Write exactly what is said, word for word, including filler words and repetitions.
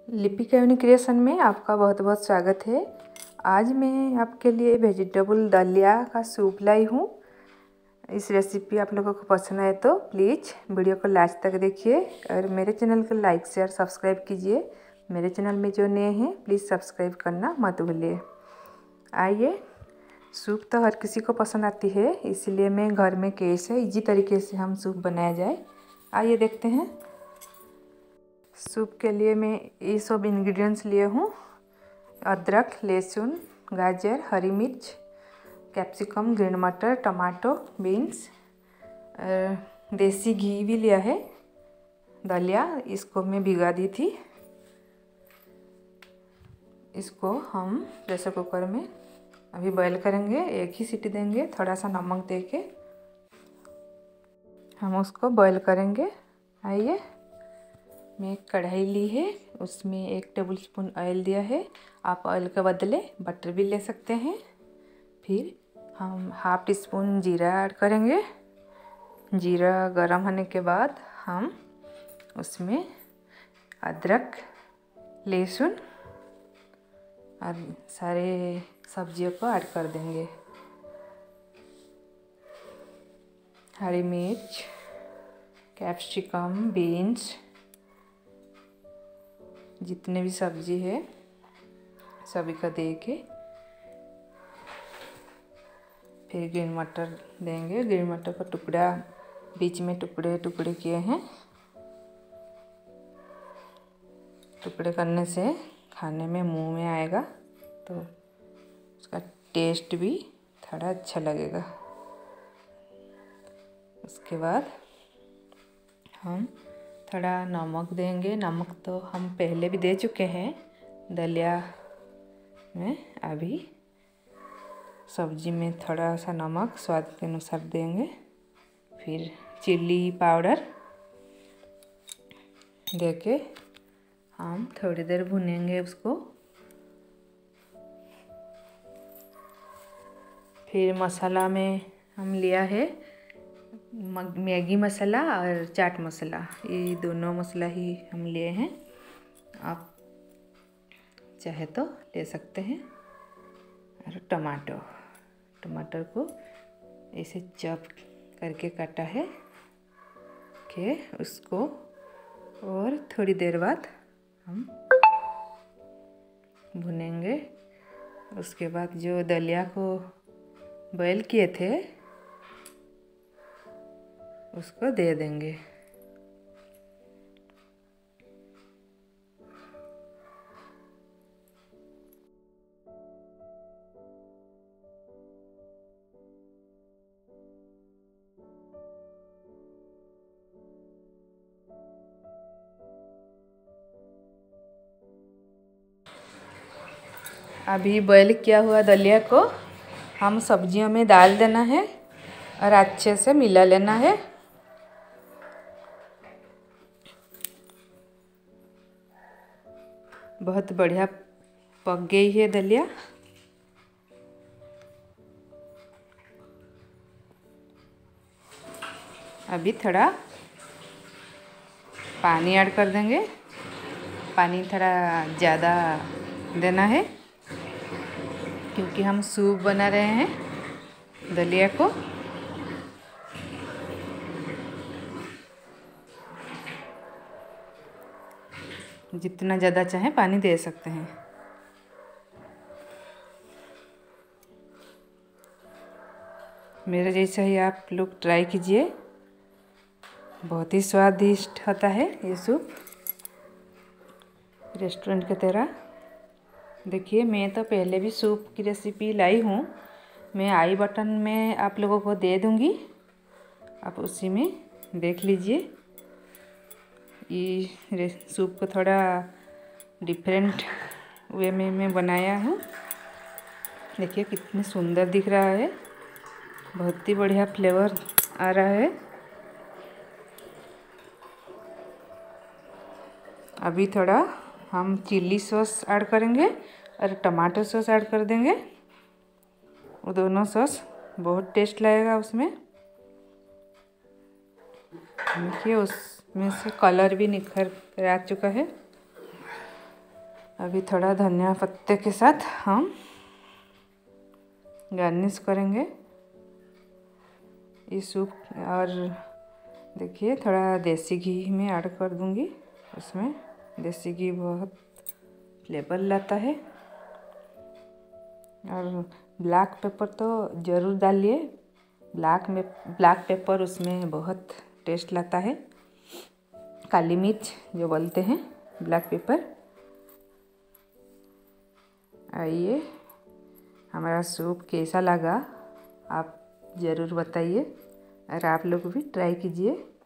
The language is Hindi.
लिपिका यूनिक क्रिएशन में आपका बहुत बहुत स्वागत है। आज मैं आपके लिए वेजिटेबल दलिया का सूप लाई हूँ। इस रेसिपी आप लोगों को पसंद आए तो प्लीज़ वीडियो को लास्ट तक देखिए और मेरे चैनल को लाइक शेयर सब्सक्राइब कीजिए। मेरे चैनल में जो नए हैं प्लीज़ सब्सक्राइब करना मत भूलिए। आइए, सूप तो हर किसी को पसंद आती है, इसलिए मैं घर में कैसे इजी तरीके से हम सूप बनाया जाए आइए देखते हैं। सूप के लिए मैं ये सब इंग्रेडिएंट्स लिए हूँ। अदरक, लहसुन, गाजर, हरी मिर्च, कैप्सिकम, ग्रीन मटर, टमाटो, बीन्स, देसी घी भी लिया है। दलिया इसको मैं भिगा दी थी। इसको हम प्रेशर कुकर में अभी बॉईल करेंगे, एक ही सीटी देंगे, थोड़ा सा नमक देके हम उसको बॉईल करेंगे। आइए, मैं एक कढ़ाई ली है, उसमें एक टेबल स्पून ऑयल दिया है। आप ऑयल के बदले बटर भी ले सकते हैं। फिर हम हाफ टी स्पून जीरा ऐड करेंगे। जीरा गरम होने के बाद हम उसमें अदरक, लहसुन और सारे सब्जियों को ऐड कर देंगे। हरी मिर्च, कैप्सिकम, बीन्स, जितने भी सब्जी है सभी का दे के फिर ग्रीन मटर देंगे। ग्रीन मटर का टुकड़ा बीच में टुकड़े टुकड़े किए हैं। टुकड़े करने से खाने में मुंह में आएगा तो उसका टेस्ट भी थोड़ा अच्छा लगेगा। उसके बाद हम थोड़ा नमक देंगे। नमक तो हम पहले भी दे चुके हैं दलिया में। अभी सब्जी में थोड़ा सा नमक स्वाद के अनुसार देंगे। फिर चिल्ली पाउडर देके हम थोड़ी देर भुनेंगे उसको। फिर मसाला में हम लिया है मैगी मसाला और चाट मसाला, ये दोनों मसाला ही हम लिए हैं। आप चाहे तो ले सकते हैं। और टमाटो टमाटर को ऐसे चॉप करके काटा है कि उसको और थोड़ी देर बाद हम भुनेंगे। उसके बाद जो दलिया को बॉईल किए थे उसको दे देंगे। अभी बॉईल किया हुआ दलिया को हम सब्जियों में डाल देना है और अच्छे से मिला लेना है। बहुत बढ़िया पक गई है दलिया। अभी थोड़ा पानी ऐड कर देंगे। पानी थोड़ा ज़्यादा देना है क्योंकि हम सूप बना रहे हैं दलिया को। जितना ज़्यादा चाहे पानी दे सकते हैं। मेरे जैसा ही आप लोग ट्राई कीजिए, बहुत ही स्वादिष्ट होता है ये सूप, रेस्टोरेंट की तरह। देखिए, मैं तो पहले भी सूप की रेसिपी लाई हूँ, मैं आई बटन में आप लोगों को दे दूँगी, आप उसी में देख लीजिए। ये सूप को थोड़ा डिफरेंट वे में मैं बनाया हूँ। देखिए कितनी सुंदर दिख रहा है, बहुत ही बढ़िया फ्लेवर आ रहा है। अभी थोड़ा हम चिल्ली सॉस ऐड करेंगे और टमाटो सॉस ऐड कर देंगे। वो दोनों सॉस बहुत टेस्ट लगेगा उसमें। देखिए उसमें से कलर भी निखर कर आ चुका है। अभी थोड़ा धनिया पत्ते के साथ हम गार्निश करेंगे ये सूप। और देखिए थोड़ा देसी घी में ऐड कर दूंगी, उसमें देसी घी बहुत फ्लेवर लाता है। और ब्लैक पेपर तो ज़रूर डालिए, ब्लैक में ब्लैक पेपर उसमें बहुत टेस्ट लाता है, काली मिर्च जो बोलते हैं ब्लैक पेपर। आइए हमारा सूप कैसा लगा आप ज़रूर बताइए और आप लोग भी ट्राई कीजिए।